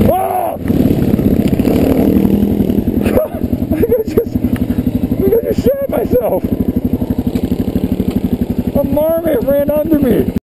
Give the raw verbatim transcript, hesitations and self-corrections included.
Oh! I think I just, I think I just shot myself. A marmot ran under me.